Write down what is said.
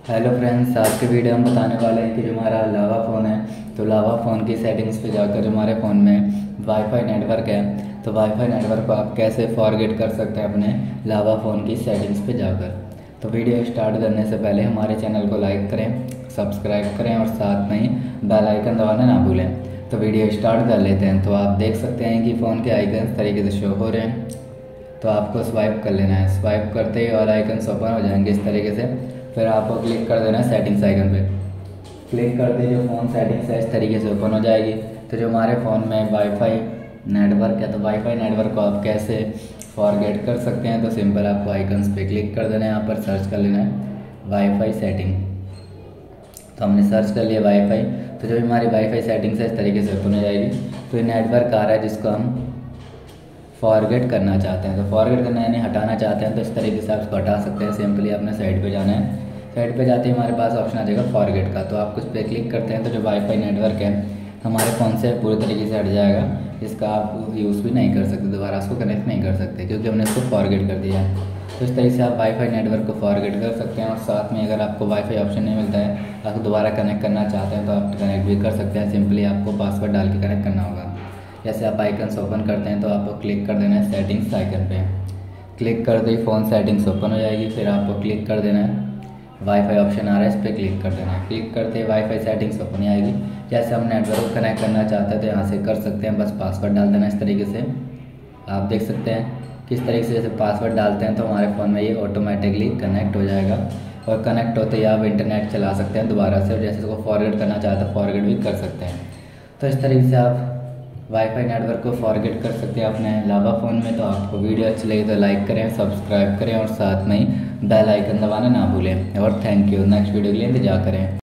Hello friends, आज के video हम बताने वाले हैं कि जो हमारा लावा फ़ोन है तो लावा फ़ोन की सेटिंग्स पे जाकर जो हमारे फ़ोन में वाईफाई नेटवर्क है तो वाईफाई नेटवर्क को आप कैसे फॉरगेट कर सकते हैं अपने लावा फ़ोन की सेटिंग्स पे जाकर। तो वीडियो स्टार्ट करने से पहले हमारे चैनल को लाइक करें, सब्सक्राइब करें और साथ में ही बेल आइकन दबाना ना भूलें। तो वीडियो स्टार्ट कर लेते हैं। तो आप देख सकते हैं कि फ़ोन के आइकन इस तरीके से शो हो रहे हैं। तो आपको स्वाइप कर लेना है। स्वाइप करते ही और आइकन्स ओपन हो जाएंगे इस तरीके से। फिर आपको क्लिक कर देना है सेटिंग्स आइकन पे। क्लिक करते ही जो फ़ोन सेटिंग्स है इस तरीके से ओपन हो जाएगी। तो जो हमारे फ़ोन में वाईफाई नेटवर्क है तो वाईफाई नेटवर्क को आप कैसे फॉरगेट कर सकते हैं। तो सिंपल आपको आइकन्स पे क्लिक कर देना है। यहाँ पर सर्च कर लेना है वाईफाई सेटिंग। तो हमने सर्च कर लिया वाईफाई। तो जो हमारी वाईफाई सेटिंग्स है इस तरीके से ओपन हो जाएगी। तो ये नेटवर्क आ रहा है जिसको हम फॉरगेट करना चाहते हैं। तो फॉरगेट करना यानी हटाना चाहते हैं तो इस तरीके से आप इसको हटा सकते हैं। सिंपली अपने साइड पे जाना है। साइड पे जाते ही हमारे पास ऑप्शन आ जाएगा फॉरगेट का। तो आप उस पर क्लिक करते हैं तो जो वाईफाई नेटवर्क है हमारे फ़ोन से पूरी तरीके से हट जाएगा। इसका आप यूज़ भी नहीं कर सकते, दोबारा उसको कनेक्ट नहीं कर सकते क्योंकि हमने इसको फॉरगेट कर दिया है। तो इस तरीके से आप वाईफाई नेटवर्क को फॉरगेट कर सकते हैं। और साथ में अगर आपको वाईफाई ऑप्शन नहीं मिलता है, आप दोबारा कनेक्ट करना चाहते हैं तो आप कनेक्ट भी कर सकते हैं। सिंपली आपको पासवर्ड डाल के कनेक्ट करना होगा। जैसे आप आइकन्स ओपन करते हैं तो आपको क्लिक कर देना है सेटिंग्स आइकन पे। क्लिक करते ही फ़ोन सेटिंग्स ओपन हो जाएगी। फिर आपको क्लिक कर देना है वाईफाई ऑप्शन आ रहा है, इस पर क्लिक कर देना है। क्लिक करते ही वाईफाई सेटिंग्स ओपन हो आएगी। जैसे हम नेटवर्क को कनेक्ट करना चाहते हैं तो यहाँ से कर सकते हैं। बस पासवर्ड डाल देना इस तरीके से। आप देख सकते हैं किस तरीके से जैसे पासवर्ड डालते हैं तो हमारे फ़ोन में ये ऑटोमेटिकली कनेक्ट हो जाएगा। और कनेक्ट होते ही आप इंटरनेट चला सकते हैं दोबारा से। और जैसे इसको फॉरगेट करना चाहते हैं फॉरगेट भी कर सकते हैं। तो इस तरीके से आप वाईफाई नेटवर्क को फॉरगेट कर सकते हैं अपने लावा फ़ोन में। तो आपको वीडियो अच्छी लगी तो लाइक करें, सब्सक्राइब करें और साथ में ही बेल आइकन दबाना ना भूलें। और थैंक यू। नेक्स्ट वीडियो के लिए इंतजार करें।